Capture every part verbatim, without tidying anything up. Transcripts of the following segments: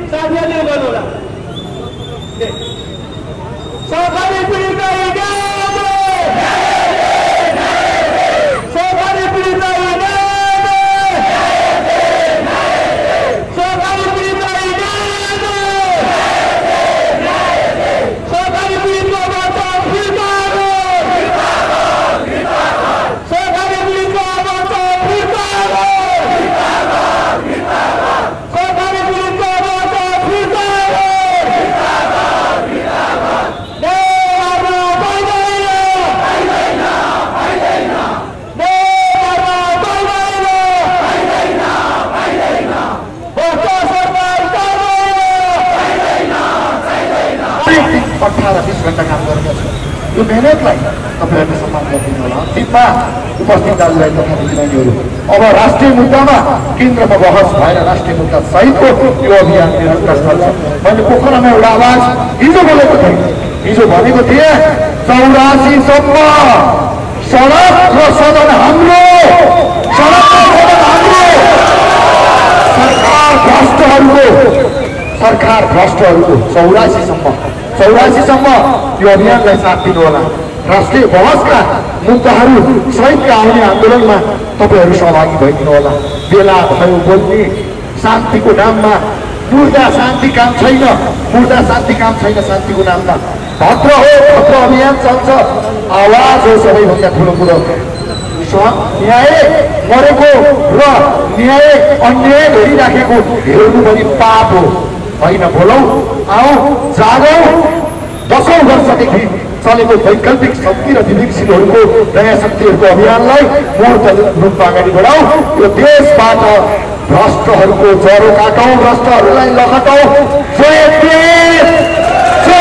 साथीहरूले गर्नु होला सरकारी पीडितलाई सरकारी पीडितलाई सरकारी पीडितलाई सरकारी पीडितबाट फिर्ता सरकारी पीडितबाट फिर्ता सरकारी पीडितबाट फिर्ता अठारह बीस घंटा काम गरेका छौँ यो मेहनतलाई तपाईँहरूले सम्मान गरिदिनु होला अन्तिममा उपस्थित दाजुभाइ तथा दिदीबहिनीहरू अब राष्ट्रिय मुद्दामा केन्द्रमा बहस भएर राष्ट्रिय मुद्दा सहितको यो अभियान निरन्तर चल्छ मैले पोखरामा एउटा आवाज हिजो बोलेको थिएँ हिजो भनेको थिएँ चौरासीसम्म सडक र सदन हाम्रो सडक र सदन हाम्रो सरकार भ्रष्टहरूको सरकार भ्रष्टहरूको चौरासीसम्म चौरासीसम्म यो अभियानलाई साथ दिनु होला राष्ट्रिय बहसका मुद्दाहरू सहितका आउने आन्दोलनमा तपाईँहरू सहभागी भइदिनु होला बेला भयो बोल्ने शान्तिको नाममा मुर्दा शान्ति काम छैन मुर्दा शान्ति काम छैन शान्तिको नाममा भद्र हो भद्र अभियान चल्छ आवाज हो सबैभन्दा ठुलो कुरो न्याय मरेको र न्याय अन्याय गरिराखेको हेर्नु पनि पाप हो होइन बोलौ आऊ जागौ दसौँ वर्षदेखि चलेको वैकल्पिक शक्ति र विवेकशीलहरूको नयाँ शक्तिहरूको अभियानलाई मूर्त रूपमा अगाडि बढाऊ यो देशबाट भ्रष्टहरूको ज्वरो काटौँ भ्रष्टहरूलाई लखटौँ जय देश जय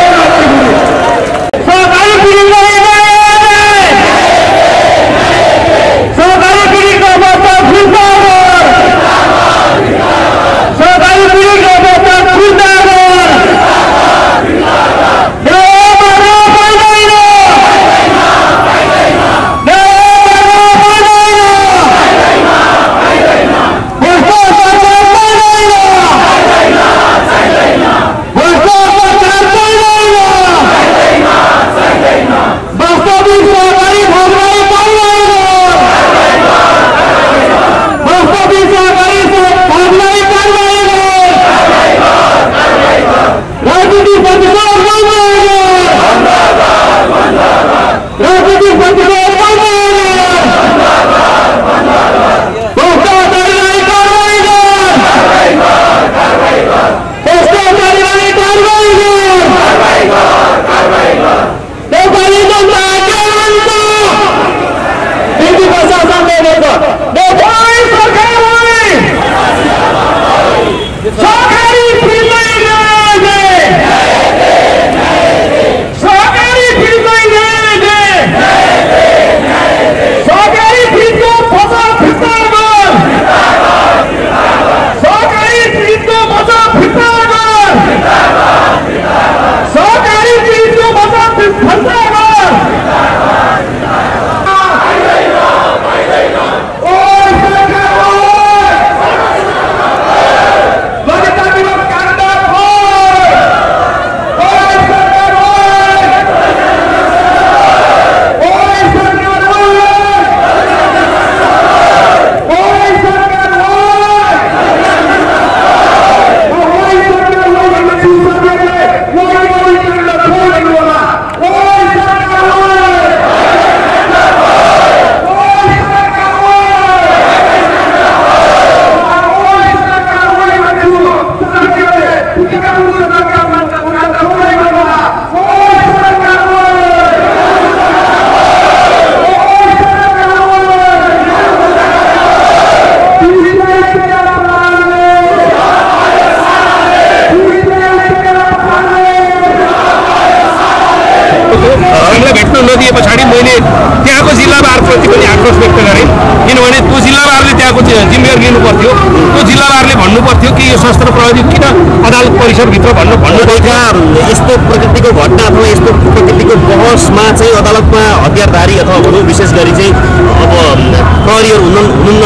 नदिए पछाडि मैले त्यहाँको जिल्लावारप्रति पनि आक्रोश व्यक्त गरेँ किनभने त्यो जिल्लावारले त्यहाँको जिम्मेवार लिनु पर्थ्यो त्यो जिल्लावारले भन्नु पर्थ्यो कि यो शस्त्र प्रहरी किन अदालत परिसरभित्र भन्नु भन्नु यस्तो प्रकृतिको घटना अथवा यस्तो प्रकृतिको बहसमा चाहिँ अदालतमा हतियारधारी अथवा भनौँ विशेष गरी चाहिँ अब प्रहरीहरू हुनुहुन्न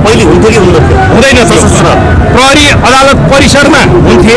पहिले हुन्थ्यो कि हुँदैन हुँदैन सशस्त्र प्रहरी अदालत परिसरमा हुन्थे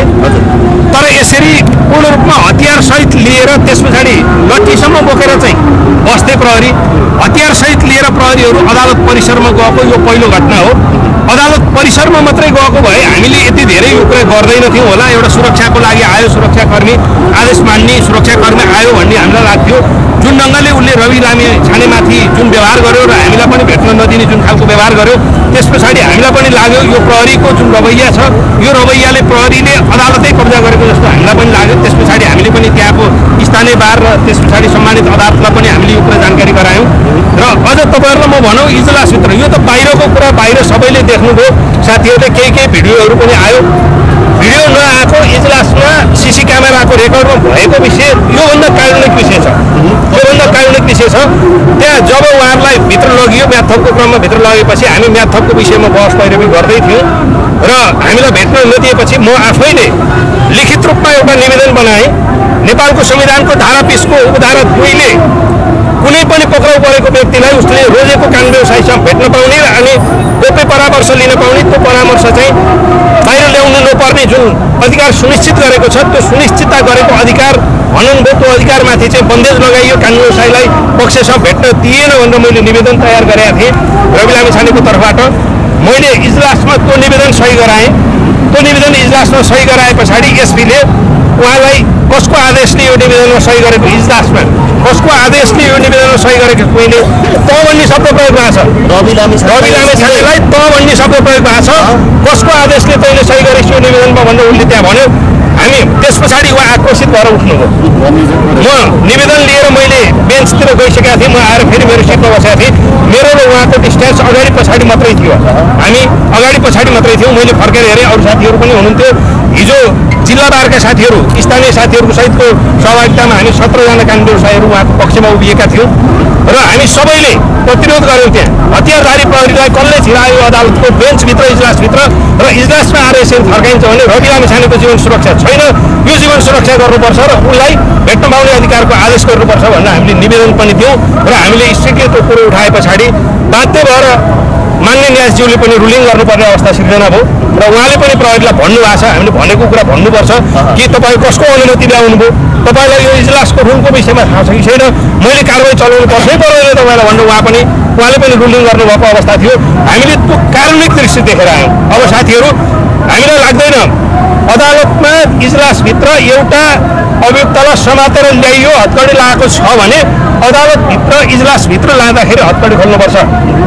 तर यसरी पूर्ण रूपमा हतियार सहित लिएर त्यस पछाडि लट्ठीसम्म बोकेर चाहिँ बस्थे प्रहरी हतियार सहित लिएर प्रहरीहरू अदालत परिसरमा गएको यो पहिलो घटना हो अदालत परिसरमा मात्रै गएको भए हामीले यति धेरै यो कुरा गर्दैनथ्यौँ होला एउटा सुरक्षाको लागि आयो सुरक्षाकर्मी आदेश मान्ने सुरक्षाकर्मी आयो भन्ने हामीलाई लाग्थ्यो जुन ढङ्गले उसले रवि लामी छानेमाथि जुन व्यवहार गर्यो र हामीलाई पनि भेट्न नदिने जुन खालको व्यवहार गर्यो त्यस पछाडि हामीलाई पनि लाग्यो यो प्रहरीको जुन रवैया छ यो रवैयाले प्रहरीले अदालतै कब्जा गरेको जस्तो हामीलाई पनि लाग्यो त्यस पछाडि हामीले पनि त्यहाँको स्थानीय बार र त्यस पछाडि सम्मानित अदालतलाई पनि हामीले यो कुरा जानकारी गरायौँ र अझ तपाईँहरूलाई म भनौँ इजलासभित्र यो त बाहिरको कुरा बाहिर सबैले देख्नुभयो साथीहरूले केही केही भिडियोहरू पनि आयो भिडियो नआएको इजलासमा सिसी क्यामेराको रेकर्डमा भएको विषय योभन्दा काल्पनिक विषय छ योभन्दा काल्पनिक विषय छ त्यहाँ जब उहाँहरूलाई भित्र लगियो म्याथपको क्रममा भित्र लगेपछि हामी म्याथपको विषयमा बहस पैरवी गर्दै थियौँ र हामीलाई भेट्न नदिएपछि म आफैले लिखित रूपमा एउटा निवेदन बनाएँ नेपालको संविधानको धारा बिसको उपधारा दुईले कुनै पनि पक्राउ परेको व्यक्तिलाई उसले रोजेको कानुन व्यवसायसँग भेट्न पाउने अनि गोप्य परामर्श लिन पाउने त्यो परामर्श चाहिँ बाहिर ल्याउनु नपर्ने जुन अधिकार सुनिश्चित गरेको छ त्यो सुनिश्चितता गरेको अधिकार भनौँ भयो त्यो अधिकारमाथि चाहिँ बन्देज लगाइयो कानुन व्यवसायलाई पक्षसँग भेट्न दिएन भनेर मैले निवेदन तयार गरेका थिएँ रवि लामिछानेको तर्फबाट मैले इजलासमा त्यो निवेदन सही गराएँ त्यो निवेदन इजलासमा सही गराए पछाडि एसपीले उहाँलाई कसको आदेशले यो निवेदनमा सही गरेको इजलासमा कसको आदेशले यो निवेदनमा सही गरेको मैले त भन्ने शब्द प्रयोग भएको छ रवि लामिछानेलाई त भन्ने शब्द प्रयोग भएको छ कसको आदेशले तैँले सही गरेको यो निवेदनमा भनेर उसले त्यहाँ भन्यो हामी त्यस पछाडि उहाँ आक्रोशित भएर उठ्नुभयो म निवेदन लिएर मैले बेन्चतिर गइसकेका थिएँ म आएर फेरि मेरो सिटमा बसेका थिएँ मेरो र उहाँको डिस्टेन्स अगाडि पछाडि मात्रै थियो हामी अगाडि पछाडि मात्रै थियौँ मैले फर्केर हेरेँ अरू साथीहरू पनि हुनुहुन्थ्यो हिजो जिल्ला बारका साथीहरू स्थानीय साथीहरूको सहितको सहभागितामा हामी सत्रजना कानुन व्यवसायीहरू उहाँको पक्षमा उभिएका थियौँ र हामी सबैले प्रतिरोध गऱ्यौँ त्यहाँ हतियारधारी प्रहरीलाई कसले छिरायो अदालतको बेन्चभित्र इजलासभित्र र इजलासमा आएर यसरी फर्काइन्छ भने रवि लामिछानेको जीवन सुरक्षा छैन यो जीवन सुरक्षा गर्नुपर्छ र उसलाई भेट्न पाउने अधिकारको आदेश गर्नुपर्छ भनेर हामीले निवेदन पनि दियौँ र हामीले स्ट्रिक्टली त्यो कुरो उठाए पछाडि बाध्य भएर मान्य न्यायाधीशज्यूले पनि रुलिङ गर्नुपर्ने अवस्था सिर्जना भयो र उहाँले पनि प्रहरीलाई भन्नुभएको छ हामीले भनेको कुरा भन्नुपर्छ कि तपाईँ कसको अनुमति ल्याउनु भयो तपाईँलाई यो इजलासको रुलको विषयमा थाहा छ कि छैन मैले कारवाही चलाउनु पर्छै पर्दैन तपाईँलाई भन्नु उहाँ पनि उहाँले पनि रुलिङ गर्नुभएको अवस्था थियो हामीले त्यो कारुणिक दृश्य देखेर आयौँ अब साथीहरू हामीलाई लाग्दैन अदालतमा इजलासभित्र एउटा अभियुक्तलाई समातेर ल्याइयो हतकडी लगाएको छ भने अदालतभित्र इजलासभित्र लाँदाखेरि हतकडी खोल्नुपर्छ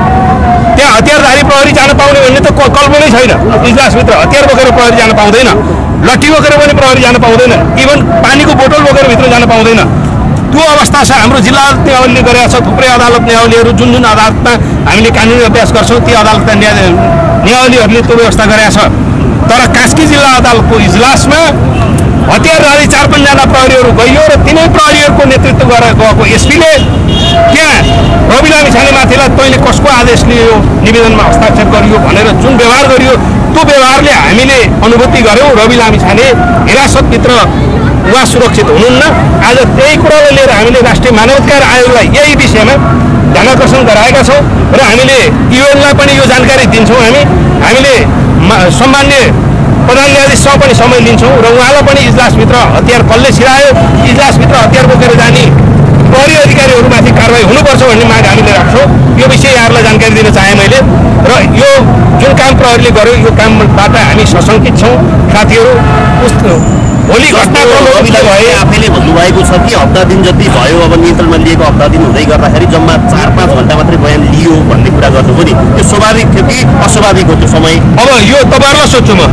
त्यहाँ हतियारधारी प्रहरी जान पाउने भन्ने त कल्पनै छैन इजलासभित्र हतियार बोकेर प्रहरी जान पाउँदैन लट्ठी बोकेर पनि प्रहरी जान पाउँदैन इभन पानीको बोतल बोकेर भित्र जान पाउँदैन त्यो अवस्था छ हाम्रो जिल्ला अदालत नियावलीले गरेका छ थुप्रै अदालत नियावलीहरू जुन जुन अदालतमा हामीले कानुनी अभ्यास गर्छौँ ती अदालतका नियावलीहरूले त्यो व्यवस्था गरेका छ तर कास्की जिल्ला अदालतको इजलासमा हतियारधारी चार पाँचजना प्रहरीहरू गइयो र तिनै प्रहरीहरूको नेतृत्व गरेर गएको एसपीले त्यहाँ रवि लामिछानेमाथिलाई तैँले कसको आदेशले यो निवेदनमा हस्ताक्षर गरियो भनेर जुन व्यवहार गरियो त्यो व्यवहारले हामीले अनुभूति गऱ्यौँ रवि लामिछाने हिरासतभित्र उहाँ सुरक्षित हुनुहुन्न आज त्यही कुरालाई लिएर हामीले राष्ट्रिय मानवाधिकार आयोगलाई यही विषयमा ध्यानाकर्षण गराएका छौँ र हामीले युएनलाई पनि यो जानकारी दिन्छौँ हामी हामीले सम्मान्य प्रधान न्यायाधीशसँग पनि समय लिन्छौँ र उहाँलाई पनि इजलासभित्र हतियार कसले छिरायो इजलासभित्र हतियार बोकेर जाने प्रहरी अधिकारीहरूमाथि कारवाही हुनुपर्छ भन्ने माग हामीले राख्छौँ यो विषय यहाँहरूलाई जानकारी दिन चाहेँ मैले र यो जुन काम प्रहरीले गर्यो यो कामबाट हामी सशङ्कित छौँ साथीहरू भोलि घटनाक्रम भए आफैले भन्नुभएको छ कि हप्ता दिन जति भयो अब नियन्त्रणमा लिएको हप्ता दिन हुँदै गर्दाखेरि जम्मा चार पाँच घन्टा मात्रै बयान लियो भन्ने कुरा गर्नुभयो नि त्यो स्वाभाविक थियो कि अस्वाभाविक हो त्यो समय अब यो तपाईँहरूलाई सोध्छु म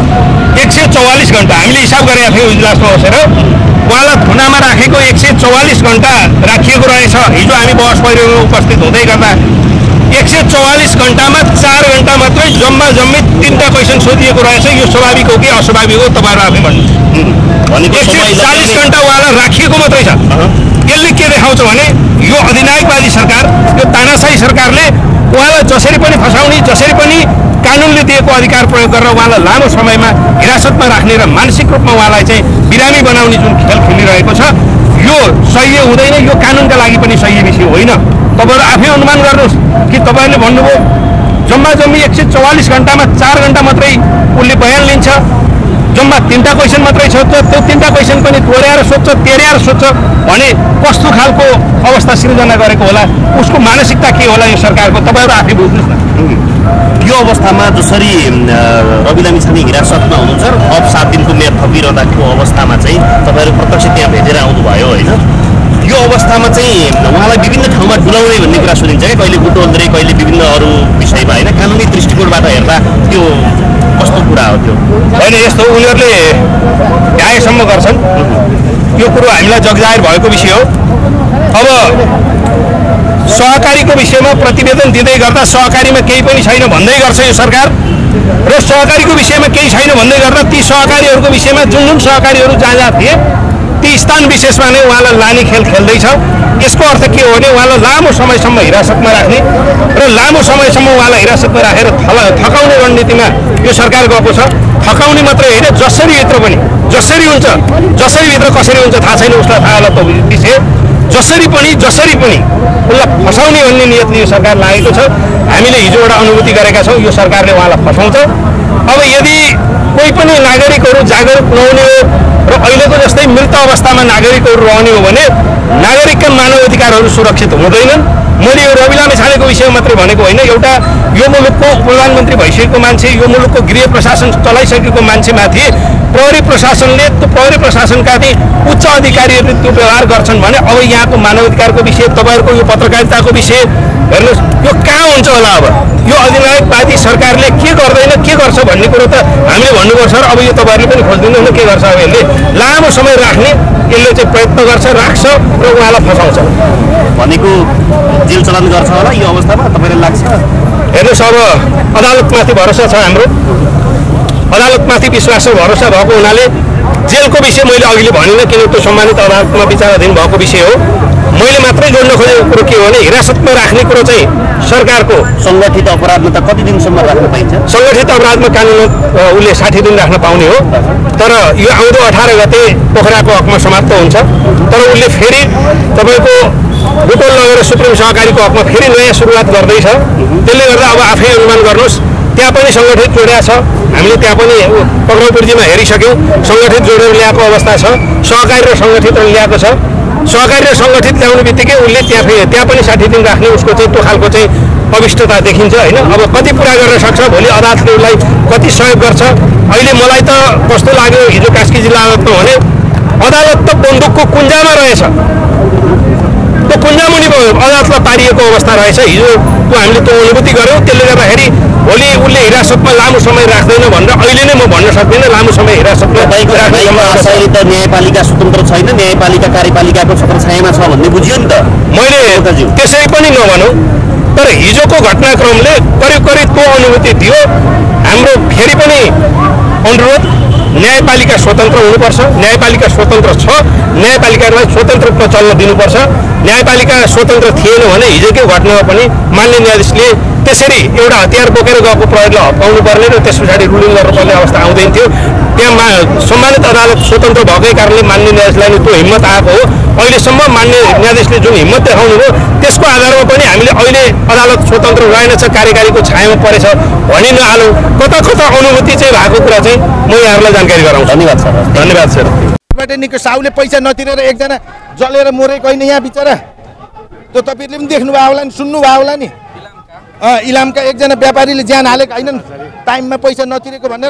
एक सय चौवालिस घन्टा हामीले हिसाब गरेका थियौँ इजलासमा बसेर उहाँलाई थुनामा राखेको एक सय चौवालिस घन्टा राखिएको रहेछ हिजो हामी बहस पहिरोमा उपस्थित हुँदै गर्दा एक सय चौवालिस घन्टामा चार घन्टा मात्रै जम्मा जम्मी तिनवटा क्वेसन सोधिएको रहेछ यो स्वाभाविक हो कि अस्वाभाविक हो तपाईँहरू आफै भन्नु एक सय चालिस घन्टा उहाँलाई राखिएको मात्रै छ यसले के देखाउँछ भने यो अधिनायकवादी सरकार यो तानाशाही सरकारले उहाँलाई जसरी पनि फसाउने जसरी पनि कानुनले दिएको अधिकार प्रयोग गरेर उहाँलाई लामो समयमा हिरासतमा राख्ने र मानसिक रूपमा उहाँलाई चाहिँ बिरामी बनाउने जुन खेल खेलिरहेको छ यो सही हुँदैन यो कानुनका लागि पनि सही विषय होइन तपाईँहरू आफै अनुमान गर्नुहोस् कि तपाईँहरूले भन्नुभयो जम्मा जम्मी एक सय चौवालिस घन्टामा चार घन्टा मात्रै उसले बयान लिन्छ, जम्मा तिनवटा क्वेसन मात्रै छ। त्यो तिनवटा क्वेसन पनि दोहोऱ्याएर सोध्छ, तेह्राएर सोध्छ भने कस्तो खालको अवस्था सिर्जना गरेको होला, उसको मानसिकता के होला यो सरकारको, तपाईँहरू आफै बुझ्नुहोस् न। यो अवस्थामा जसरी रवि लामिछाने हिरासतमा हुनुहुन्छ र अब सात दिनको मेयाद थपिरहँदाको अवस्थामा चाहिँ तपाईँहरू प्रत्यक्ष त्यहाँ भेटेर आउनुभयो होइन, यो अवस्थामा चाहिँ उहाँलाई विभिन्न ठाउँमा डुलाउने भन्ने कुरा सुनिन्छ क्या, कहिले बुटोल्दै कहिले विभिन्न अरू विषयमा होइन, कानुनी दृष्टिकोणबाट हेर्दा त्यो कस्तो कुरा हो त्यो? होइन, यस्तो उनीहरूले भ्याएसम्म गर्छन्, यो कुरो हामीलाई जगजाहेर भएको विषय हो। अब सहकारीको विषयमा प्रतिवेदन दिँदै गर्दा सहकारीमा केही पनि छैन भन्दै गर्छ यो सरकार, र सहकारीको विषयमा केही छैन भन्दै गर्दा ती सहकारीहरूको विषयमा जुन जुन सहकारीहरू जहाँ जहाँ थिए ती स्थान विशेषमा नै उहाँलाई लाने खेल खेल्दैछ। यसको अर्थ के हो भने उहाँलाई लामो समयसम्म हिरासतमा राख्ने र लामो समयसम्म उहाँलाई हिरासतमा राखेर थला थकाउने रणनीतिमा यो सरकार गएको छ। थकाउने मात्रै होइन, जसरी भित्र पनि जसरी हुन्छ, जसरी भित्र कसरी हुन्छ थाहा छैन, उसलाई थाहा होला त्यो विषय, जसरी पनि जसरी पनि उसलाई फसाउने भन्ने नियतले यो सरकार लागेको छ। हामीले हिजो एउटा अनुभूति गरेका छौँ, यो सरकारले उहाँलाई फसाउँछ। अब यदि कोही पनि नागरिकहरू जागरुक नहुने हो र अहिलेको जस्तै मृत अवस्थामा नागरिकहरू रहने हो भने नागरिकका मानव अधिकारहरू सुरक्षित हुँदैनन्। मैले यो रवि लामिछानेको विषय मात्रै भनेको होइन, एउटा यो मुलुकको प्रधानमन्त्री भइसकेको मान्छे, यो मुलुकको गृह प्रशासन चलाइसकेको मान्छेमाथि प्रहरी प्रशासनले त्यो प्रहरी प्रशासनका ती उच्च अधिकारीहरूले त्यो व्यवहार गर्छन् भने अब यहाँको मानव अधिकारको विषय, तपाईँहरूको यो पत्रकारिताको विषय हेर्नुहोस्, यो कहाँ हुन्छ होला। अब यो अधिनायकवादी सरकारले के गर्दैन के गर्छ भन्ने कुरो त हामीले भन्नुपर्छ र अब यो तपाईँहरूले पनि खोजिदिनु न के गर्छ। अब यसले लामो समय राख्ने यसले चाहिँ प्रयत्न गर्छ, राख्छ र उहाँलाई फसाउँछ भनेको जेल चलान गर्छ होला यो अवस्थामा तपाईँलाई लाग्छ? हेर्नुहोस्, अब अदालतमाथि भरोसा छ हाम्रो, अदालतमाथि विश्वास र भरोसा भएको हुनाले जेलको विषय मैले अघिले भनिनँ, किन त्यो सम्मानित अदालतमा विचाराधीन भएको विषय हो। मैले मात्रै जोड्न खोजेको कुरो के हो भने हिरासतमा राख्ने कुरो चाहिँ सरकारको। सङ्गठित अपराधमा त कति दिनसम्म राख्न पाइन्छ? सङ्गठित अपराधमा कानुन उसले साठी दिन राख्न पाउने हो, तर यो आउँदो अठार गते पोखराको हकमा समाप्त हुन्छ। तर उसले फेरि तपाईँको बुटोल लगेर सुप्रिम सहकारीको हकमा फेरि नयाँ सुरुवात गर्दैछ। त्यसले गर्दा अब आफै अनुमान गर्नुहोस्, त्यहाँ पनि सङ्गठित जोडिया छ। हामीले त्यहाँ पनि पक्राउ पूर्जीमा हेरिसक्यौँ, सङ्गठित जोडेर ल्याएको अवस्था छ, सहकारी र सङ्गठित ल्याएको छ। सहकारी र सङ्गठित ल्याउने बित्तिकै उसले त्यहाँ फेरि त्यहाँ पनि साठी दिन राख्ने उसको चाहिँ त्यो खालको चाहिँ अविष्टता देखिन्छ होइन। अब कति पुरा गर्न सक्छ, भोलि अदालतले उसलाई कति सहयोग गर्छ। अहिले मलाई त कस्तो लाग्यो हिजो कास्की जिल्ला अदालतमा भने अदालत त बन्दुकको कुन्जामा रहेछ, त्यो कुन्जामुनि अदालतमा पारिएको अवस्था रहेछ हिजो, त्यो हामीले त्यो अनुभूति गऱ्यौँ। त्यसले गर्दाखेरि भोलि उसले हिरासतमा लामो समय राख्दैन भनेर अहिले नै म भन्न सक्दिनँ। लामो समय हिरासतमा राख्ने त न्यायपालिका स्वतन्त्र छैन, न्यायपालिका कार्यपालिकाको छत्रछायामा छ भन्ने बुझियो नि त। मैले त्यसै पनि नभनौँ, तर हिजोको घटनाक्रमले करिब करिब त्यो अनुभूति दियो। हाम्रो फेरि पनि अनुरोध, न्यायपालिका स्वतन्त्र हुनुपर्छ, न्यायपालिका स्वतन्त्र छ, न्यायपालिकालाई स्वतन्त्र रूपमा चल्न दिनुपर्छ। न्यायपालिका स्वतन्त्र थिएन भने हिजोकै घटनामा पनि मान्य न्यायाधीशले त्यसरी एउटा हतियार बोकेर गएको प्रहरीलाई हप्काउनु पर्ने र त्यस पछाडि रुलिङ गर्नुपर्ने अवस्था आउँदैन थियो। त्यहाँ मा सम्मानित अदालत स्वतन्त्र भएकै कारणले मान्य न्यायाधीशलाई त्यो हिम्मत आएको हो। अहिलेसम्म मान्य न्यायाधीशले जुन हिम्मत देखाउनु हो त्यसको आधारमा पनि हामीले अहिले अदालत स्वतन्त्र रहेनछ, कार्यकारीको छायामा परेछ भनि नहालौँ। कता कता अनुभूति चाहिँ भएको कुरा चाहिँ म यहाँहरूलाई जानकारी गराउँछु। धन्यवाद सर। धन्यवाद सर। निको साउले पैसा नतिरेर एकजना जलेर मरेको होइन यहाँ बिचरा, त्यो तपाईँहरूले पनि देख्नुभयो होला नि, सुन्नुभयो होला नि। इलामका एकजना व्यापारीले ज्यान हालेको होइनन् टाइममा पैसा नतिरेको भनेर।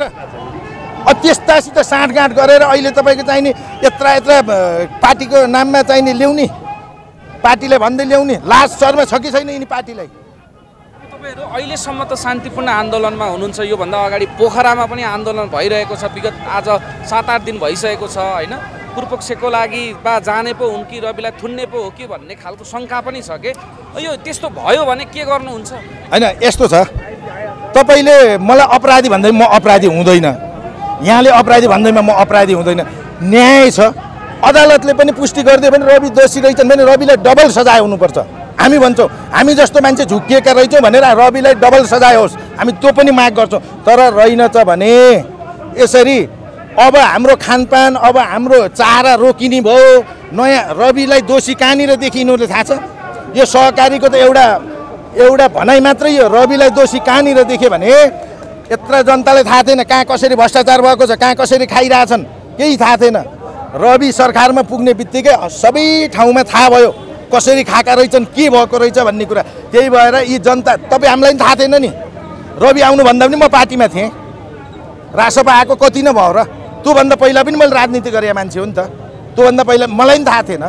त्यस्तासित साँठगाँठ गरेर अहिले तपाईँको चाहिने यत्रा यत्रा पार्टीको नाममा चाहिने ल्याउने, पार्टीले भन्दै ल्याउने लास्ट शर्मा छ कि छैन यिनी पार्टीलाई? तपाईँहरू अहिलेसम्म त शान्तिपूर्ण आन्दोलनमा हुनुहुन्छ, योभन्दा अगाडि पोखरामा पनि आन्दोलन भइरहेको छ, विगत आज सात आठ दिन भइसकेको छ होइन। पूर्वपक्षको लागि बा जाने पो हुन् कि रविलाई थुन्ने पो हो कि भन्ने खालको शङ्का पनि छ कि यो त्यस्तो भयो भने के गर्नुहुन्छ? होइन यस्तो छ, तपाईँले मलाई अपराधी भन्दै म अपराधी हुँदैन, यहाँले अपराधी भन्दैमा म अपराधी हुँदैन। न्याय छ, अदालतले पनि पुष्टि गरिदियो भने रवि दोषी रहेछन् भने रविलाई डबल सजाय हुनुपर्छ। हामी भन्छौँ हामी जस्तो मान्छे झुक्किएका रहेछौँ भनेर रविलाई डबल सजाय होस्, हामी त्यो पनि माग गर्छौँ। तर रहेनछ भने यसरी अब हाम्रो खानपान, अब हाम्रो चारा रोकिने भयो। नयाँ रविलाई दोषी कहाँनिर देखि यिनीहरूले थाहा छ? यो सहकारीको त एउटा एउटा भनाइ मात्रै यो रविलाई दोषी कहाँनिर देख्यो भने यत्र जनतालाई थाहा थिएन कहाँ कसरी भ्रष्टाचार भएको छ, कहाँ कसरी खाइरहेछन्, केही थाहा थिएन। रवि सरकारमा पुग्ने बित्तिकै सबै ठाउँमा थाहा भयो कसरी खाएका रहेछन्, के भएको रहेछ भन्ने कुरा। त्यही भएर यी जनता, तपाईँ हामीलाई पनि थाहा थिएन नि, रवि आउनुभन्दा पनि म पार्टीमा थिएँ, रासपा आएको कति नै भयो र। त्योभन्दा पहिला पनि मैले राजनीति गरेँ मान्छे हो नि त, त्योभन्दा पहिला मलाई पनि थाहा थिएन।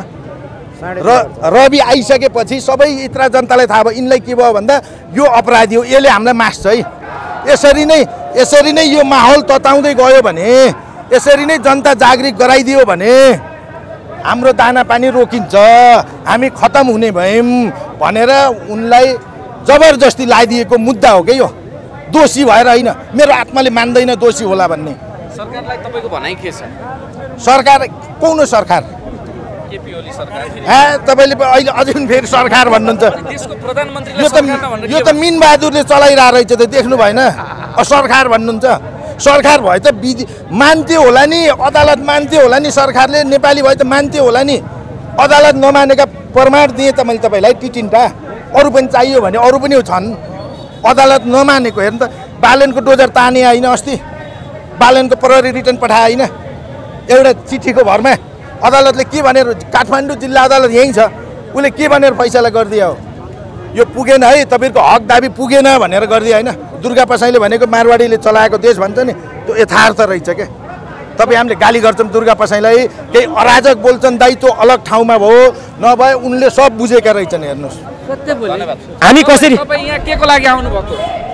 र रवि आइसकेपछि सबै यत्र जनतालाई थाहा भयो यिनलाई के भयो भन्दा यो अपराधी हो, यसले हामीलाई मास्छ है। यसरी नै यसरी नै यो माहौल तताउँदै गयो भने, यसरी नै जनता जागृत गराइदियो भने हाम्रो दाना पानी रोकिन्छ, हामी खतम हुने भयौँ भनेर उनलाई जबरजस्ती लगाइदिएको मुद्दा हो क्या यो, दोषी भएर होइन। मेरो आत्माले मान्दैन दोषी होला भन्ने। सरकारलाई तपाईँको भनाइ के छ? सरकार कुन सरकार? केपी ओली सरकार। हा, तपाईँले अहिले अझै पनि फेरि सरकार भन्नुहुन्छ। देशको प्रधानमन्त्रीले यो त सरकार नभनेर यो त मिन बहादुरले चलाइरहेको रहेछ त, देख्नु भएन? सरकार भन्नुहुन्छ, सरकार भए त विधि मान्थ्यो होला नि, अदालत मान्थ्यो होला नि, सरकारले नेपाली भए त मान्थ्यो होला नि। अदालत नमानेका प्रमाण दिएँ त मैले तपाईँलाई टी तिनवटा, अरू पनि चाहियो भने अरू पनि छन्। अदालत नमानेको हेर्नु त, बालनको डोजर ताने होइन अस्ति, बालनको प्रहरी रिटर्न पठाए होइन एउटा चिठीको भरमा। अदालतले के भनेर, काठमाडौँ जिल्ला अदालत यहीँ छ, उसले के भनेर फैसला गरिदियो हो, यो पुगेन है तपाईँको हक दाबी पुगेन भनेर गरिदियो होइन। दुर्गा पसाईले भनेको मारवाडीले चलाएको देश भन्छ नि, त्यो यथार्थ रहेछ क्या। तपाईँ हामीले गाली गर्छौँ दुर्गा पसाईलाई, केही अराजक बोल्छन् दाइ, त्यो अलग ठाउँमा भयो, नभए उनले सब बुझेका रहेछन्। हेर्नुहोस् हामी कसरी, तपाईँ यहाँ के को लागि आउनुभएको?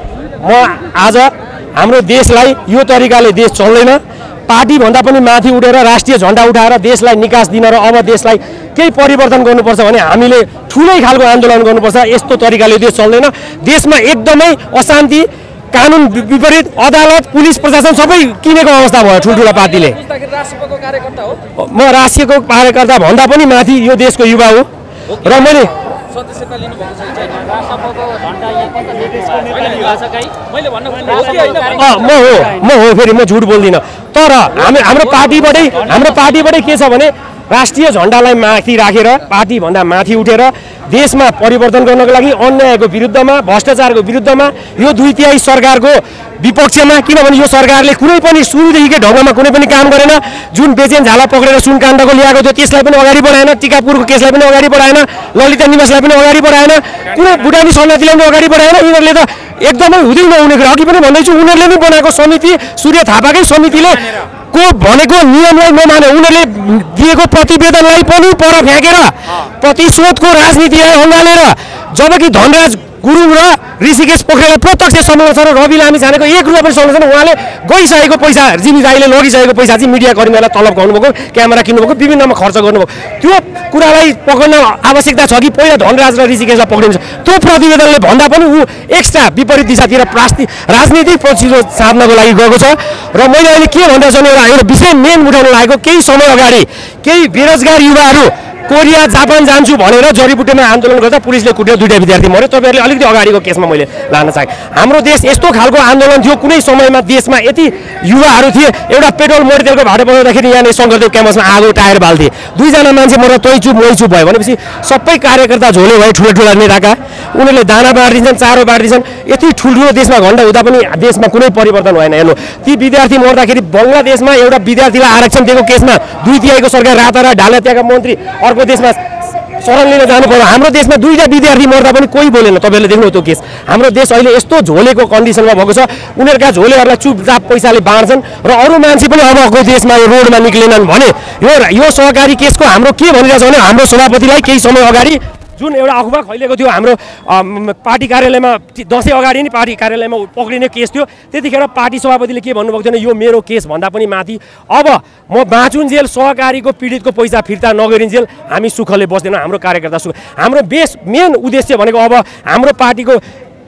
म आज हाम्रो देशलाई यो तरिकाले देश चल्दैन, पार्टी भन्दा पनि माथि उठेर राष्ट्रिय झन्डा उठाएर देशलाई निकास दिन र अब देशलाई केही परिवर्तन गर्नुपर्छ भने हामीले ठुलै खालको आन्दोलन गर्नुपर्छ। यस्तो तरिकाले देश चल्दैन। देशमा एकदमै अशान्ति, कानुन विपरीत, अदालत, पुलिस प्रशासन सबै किनेको अवस्था भयो ठुल्ठुला पार्टीले। रासपाको कार्यकर्ता हो म राष्ट्रियको कार्यकर्ता भन्दा पनि माथि यो देशको युवा हो र मैले सदस्यता लिनुभएको छ छैन? रासपाको झन्डा यहाँ कता नेतृत्वको नेता लिएको छ कहीँ? मैले भन्न खोजेको हो कि होइन? म हो म हो फेरि म झुट बोल्दिनँ। तर हामी हाम्रो पार्टीबाटै हाम्रो पार्टीबाटै के छ भने राष्ट्रिय झन्डालाई माथि राखेर पार्टीभन्दा माथि उठेर देशमा परिवर्तन गर्नको लागि अन्यायको विरुद्धमा, भ्रष्टाचारको विरुद्धमा, यो दुई तिहाई सरकारको विपक्षमा, किनभने यो सरकारले कुनै पनि सुरुदेखिकै ढङ्गमा कुनै पनि काम गरेन। जुन बेचेन झाला पक्रेर सुनकाण्डको ल्याएको थियो त्यसलाई पनि अगाडि बढाएन, टिकापुरको केसलाई पनि अगाडि बढाएन, ललिता निवासलाई पनि अगाडि बढाएन, कुनै भुटानी शरणार्थीलाई पनि अगाडि बढाएन। यिनीहरूले त एकदमै हुँदै नहुने कुरा, अघि पनि भन्दैछु, उनीहरूले नै बनाएको समिति, सूर्य थापाकै समितिले को भनेको नियमलाई नमाने, उनीहरूले दिएको प्रतिवेदनलाई पनि पर फ्याँकेर प्रतिशोधको राजनीतिलाई अँगालेर, जबकि धनराज गुरुङ र ऋषिकेश पोखरेललाई प्रत्यक्ष सम्मान छ र रवि लामी छानेको एक रुपियाँ पनि सम्मान छैन। उहाँले गइसकेको पैसा, जिमी राईले लगिसकेको पैसा चाहिँ मिडिया कर्मीहरूलाई तलब गर्नुभएको, क्यामेरा किन्नुभएको, विभिन्नमा खर्च गर्नुभएको, त्यो कुरालाई पक्रिन आवश्यकता छ कि पहिला धनराज र ऋषिकेशलाई पक्रिन्छ। त्यो प्रतिवेदनले भन्दा पनि ऊ एक्स्ट्रा विपरीत दिशातिर प्रास्ति राजनीतिक प्रतिशोध साध्नको लागि गएको छ। र मैले अहिले के भन्दैछु भने एउटा एउटा विषय मेन उठाउन लागेको, केही समय अगाडि केही बेरोजगार युवाहरू कोरिया जापान जान्छु भनेर जडीबुटीमा आन्दोलन गर्दा पुलिसले कुटेर दुईटा विद्यार्थी मऱ्यो। तपाईँहरूले अलिकति अगाडिको केसमा मैले लान चाहेँ। हाम्रो देश यस्तो खालको आन्दोलन थियो, कुनै समयमा देशमा यति युवाहरू थिए, एउटा पेट्रोल मोडीतेलको भाडा बढाउँदाखेरि यहाँनिर शङ्करदेव क्याम्पसमा आगो टायर बाल्थे, दुईजना मान्छे मरेर तै चुप मै चुप भयो भनेपछि सबै कार्यकर्ता झोले भए, ठुला ठुला नेताका, उनीहरूले दाना बाँडिदिन्छन्, चारो बाँडिदिन्छन्। यति ठुल्ठुलो देशमा घन्टा हुँदा पनि देशमा कुनै परिवर्तन भएन। हेर्नु, ती विद्यार्थी मर्दाखेरि बङ्गलादेशमा एउटा विद्यार्थीलाई आरक्षण दिएको केसमा दुई तिहाईको सरकार रातारात ढाले, त्यहाँका मन्त्री अर्को देशमा शरण लिन जानु पर्यो। हाम्रो देशमा दुईटा विद्यार्थी मर्दा पनि कोही बोलेन। तपाईँहरूले देख्नु त्यो केस। हाम्रो देश अहिले यस्तो झोलेको कन्डिसनमा भएको छ, उनीहरूका झोलेहरूलाई चुपचाप पैसाले बाँड्छन् र अरू मान्छे पनि अबको देशमा यो रोडमा निक्लेनन् भने यो यो सहकारी केसको हाम्रो के भनिरहेछ भने हाम्रो सभापतिलाई केही समय अगाडि जुन एउटा अखबार खैलेको थियो हाम्रो पार्टी कार्यालयमा, दसैँ अगाडि नै पार्टी कार्यालयमा पक्रिने केस थियो, त्यतिखेर पार्टी सभापतिले के भन्नुभएको थियो भने यो मेरो केस भन्दा पनि माथि अब म बाँचुन्जेल सहकारीको पीडितको पैसा फिर्ता नगरिन्जेल हामी सुखले बस्दैनौँ, हाम्रो कार्यकर्ता सुख। हाम्रो बेस मेन उद्देश्य भनेको अब हाम्रो पार्टीको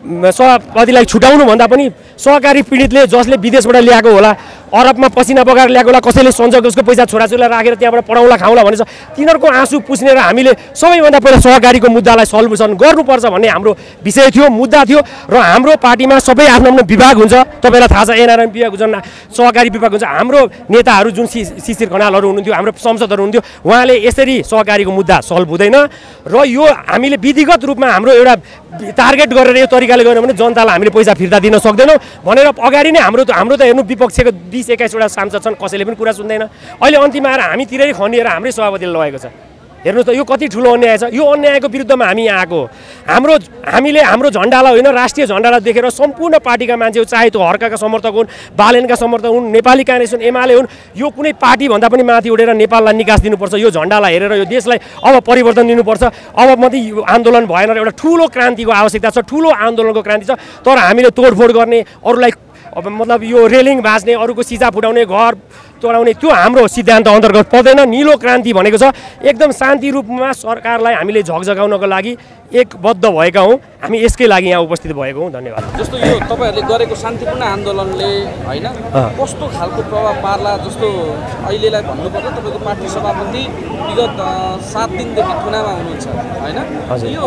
सभापतिलाई छुटाउनु भन्दा पनि सहकारी पीडितले जसले विदेशबाट ल्याएको होला, अरबमा पसिना बगाएर ल्याएको होला, कसैले सञ्चक उसको पैसा छोराछोरीलाई राखेर त्यहाँबाट पढाउला खाउला भनेछ, तिनीहरूको आँसु पुस्ने र हामीले सबैभन्दा पहिला सहकारीको मुद्दालाई सल्युसन गर्नुपर्छ भन्ने हाम्रो विषय थियो, मुद्दा थियो। र हाम्रो पार्टीमा सबै आफ्नो आफ्नो विभाग हुन्छ, तपाईँलाई थाहा छ एनआरएम विभाग हुन्छ, सहकारी विभाग हुन्छ। हाम्रो नेताहरू जुन शिशिर खनालहरू हुनुहुन्थ्यो, हाम्रो संसदहरू हुनुहुन्थ्यो, उहाँले यसरी सहकारीको मुद्दा सल्भ हुँदैन र यो हामीले विधिगत रूपमा हाम्रो एउटा टार्गेट गरेर यो तरिकाले गऱ्यो भने जनतालाई हामीले पैसा फिर्ता दिन सक्दैनौँ भनेर अगाडि नै हाम्रो हाम्रो त हेर्नु विपक्षको बिस एक्काइसवटा सांसद छन्, कसैले पनि कुरा सुन्दैन। अहिले अन्तिम आएर हामीतिरै खनिएर हाम्रै सभापतिले लगाएको छ। हेर्नुहोस् त यो कति ठुलो अन्याय छ। यो अन्यायको विरुद्धमा हामी यहाँ आएको हाम्रो हामीले हाम्रो झन्डालाई होइन राष्ट्रिय झन्डालाई देखेर सम्पूर्ण पार्टीका मान्छेहरू, चाहे त्यो हर्काका समर्थक हुन्, बालेनका समर्थक हुन्, नेपाली काङ्ग्रेस हुन्, एमाले हुन्, यो कुनै पार्टीभन्दा पनि माथि उठेर नेपाललाई निकास दिनुपर्छ। यो झन्डालाई हेरेर यो देशलाई अब परिवर्तन दिनुपर्छ। अब मात्रै यो आन्दोलन भएन र एउटा ठुलो क्रान्तिको आवश्यकता छ, ठुलो आन्दोलनको क्रान्ति छ। तर हामीले तोडफोड गर्ने, अरूलाई अब मतलब यो रेलिङ भाँच्ने, अरूको सिसा फुटाउने, घर तोडाउने, त्यो हाम्रो सिद्धान्त अन्तर्गत पर्दैन। निलो क्रान्ति भनेको छ एकदम शान्ति रूपमा सरकारलाई हामीले झकझगाउनको लागि एकबद्ध भएका हौँ। हामी यसकै लागि यहाँ उपस्थित भएको हौँ। धन्यवाद। जस्तो यो तपाईँहरूले गरेको शान्तिपूर्ण आन्दोलनले होइन कस्तो खालको प्रभाव पार्ला जस्तो अहिलेलाई भन्नुपर्दा तपाईँको पार्टी सभापति विगत सात दिनदेखि थुनामा हुनुहुन्छ होइन? यो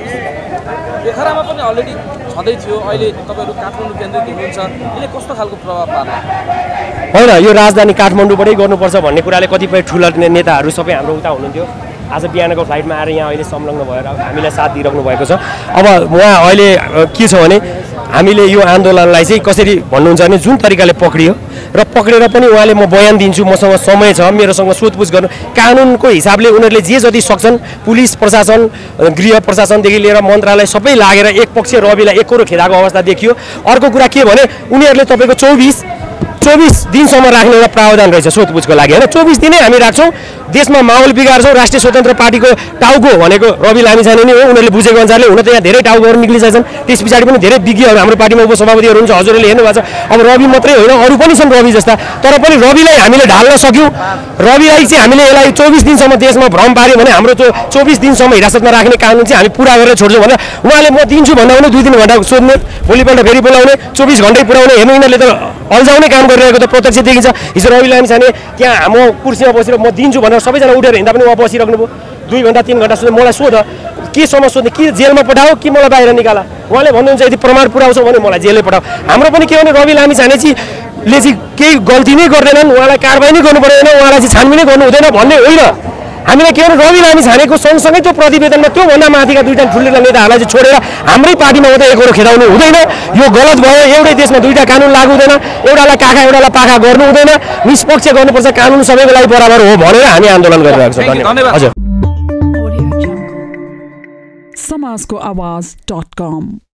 पोखरामा पनि अलरेडी छँदै थियो, अहिले तपाईँहरू काठमाडौँ केन्द्रित हुनुहुन्छ, यसले कस्तो खालको प्रभाव पार्ला? होइन, यो राजधानी काठमाडौँबाटै गर्नुपर्छ भन्ने कुराले कतिपय ठुला नेताहरू सबै हाम्रो उता हुनुहुन्थ्यो। आज बिहानको फ्लाइटमा आएर यहाँ अहिले संलग्न भएर हामीलाई साथ दिइराख्नु भएको छ। अब उहाँ अहिले के छ भने हामीले यो आन्दोलनलाई चाहिँ कसरी भन्नुहुन्छ भने जुन तरिकाले पक्रियो र पक्रेर पनि उहाँले म बयान दिन्छु, मसँग समय छ, मेरोसँग सोधपुछ गर्नु, कानुनको हिसाबले उनीहरूले जे जति सक्छन्, पुलिस प्रशासन, गृह प्रशासनदेखि लिएर मन्त्रालय सबै लागेर एक पक्ष रविलाई एकरो खेदाको अवस्था देखियो। अर्को कुरा के भने उनीहरूले तपाईँको चौबिस चौबिस दिनसम्म राख्ने एउटा प्रावधान रहेछ सोधपुछको लागि होइन? चौबिस दिनै हामी राख्छौँ, देशमा माहौल बिगार्छौँ। राष्ट्रिय स्वतन्त्र पार्टीको टाउको भनेको रवि लामिछाने नै हो, उनीहरूले बुझेको अनुसारले। हुन त यहाँ धेरै टाउकोहरू निक्लिसकेछन्, त्यस पछाडि पनि धेरै विज्ञहरू हाम्रो पार्टीमा उपसभापतिहरू हुन्छ, हजुरहरूले हेर्नु भएको छ। अब रवि मात्रै होइन, अरू पनि छन् रवि जस्ता, तर पनि रविलाई हामीले ढाल्न सक्यौँ। रविलाई चाहिँ हामीले यसलाई चौबिस दिनसम्म देशमा भ्रम पार्यो भने हाम्रो त्यो चौबिस दिनसम्म हिरासतमा राख्ने कानुन चाहिँ हामी पुरा गरेर छोड्छौँ भनेर उहाँले म दिन्छु भन्दा पनि दुई तिन घन्टा सोध्ने, भोलिपल्ट फेरि बोलाउने, चौबिस घन्टै पुऱ्याउने। हेर्नु यिनीहरूले त अल्झाउने काम गरिरहेको त प्रत्यक्ष देखिन्छ। हिजो रवि लामिछाने त्यहाँ म कुर्सीमा बसेर म दिन्छु भनेर सबैजना उठेर हिँड्दा पनि उहाँ बसिराख्नु भयो। दुई घन्टा तिन घन्टा सोध्नु, मलाई सोध केसम्म सोध्ने, कि जेलमा पठाओ कि मलाई बाहिर निकाला? उहाँले भन्नुहुन्छ यदि प्रमाण पुऱ्याउँछौ भने मलाई जेलै पठाऊ। हाम्रो पनि के भने रवि लामिछाने चाहिँ ले चाहिँ केही गल्ती नै गर्दैनन्, उहाँलाई कारबाही नै गर्नु पर्दैन, उहाँलाई चाहिँ छानबिनै गर्नु हुँदैन भन्ने होइन। हामीले के भने रवि लामिछानेको सँगसँगै त्यो प्रतिवेदनमा त्योभन्दा माथिका दुईवटा ठुल्ठुला नेताहरूलाई चाहिँ छोडेर हाम्रै पार्टीमा मात्रै एकरो खेदाउनु हुँदैन। यो गलत भयो। एउटै देशमा दुईवटा कानुन लागू हुँदैन, एउटालाई काखा एउटालाई पाखा गर्नु हुँदैन, निष्पक्ष गर्नुपर्छ, कानुन सबैको लागि बराबर हो भनेर हामी आन्दोलन गरिरहेको छौँ। धन्यवाद। हजुर। समाजको आवाज डट कम